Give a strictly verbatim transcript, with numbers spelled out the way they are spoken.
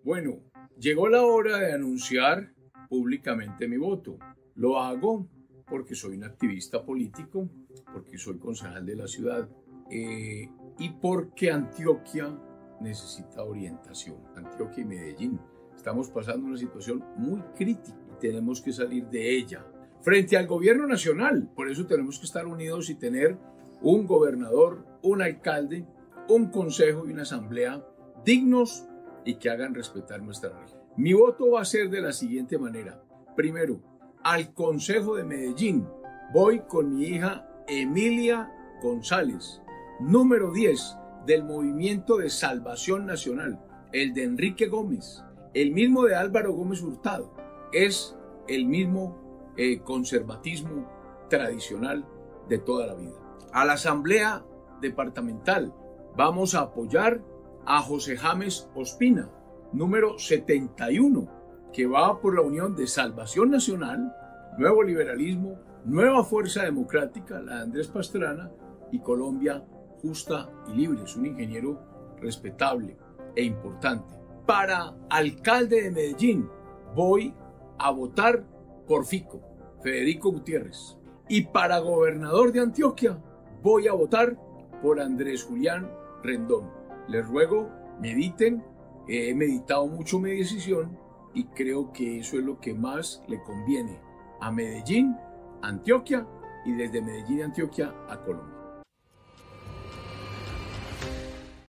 Bueno, llegó la hora de anunciar públicamente mi voto. Lo hago porque soy un activista político, porque soy concejal de la ciudad eh, y porque Antioquia necesita orientación. Antioquia y Medellín. Estamos pasando una situación muy crítica y tenemos que salir de ella. Frente al gobierno nacional, por eso tenemos que estar unidos y tener un gobernador, un alcalde, un consejo y una asamblea dignos y que hagan respetar nuestra región. Mi voto va a ser de la siguiente manera. Primero, al Consejo de Medellín voy con mi hija Emilia González, número diez del Movimiento de Salvación Nacional, el de Enrique Gómez, el mismo de Álvaro Gómez Hurtado, es el mismo eh, conservatismo tradicional de toda la vida. A la Asamblea Departamental vamos a apoyar a José James Ospina, número setenta y uno, que va por la Unión de Salvación Nacional, Nuevo Liberalismo, Nueva Fuerza Democrática, la de Andrés Pastrana, y Colombia Justa y Libre. Es un ingeniero respetable e importante. Para alcalde de Medellín voy a votar por Fico, Federico Gutiérrez. Y para gobernador de Antioquia voy a votar por Andrés Julián Rendón. Les ruego, mediten, he meditado mucho mi decisión y creo que eso es lo que más le conviene a Medellín, Antioquia y desde Medellín y Antioquia a Colombia.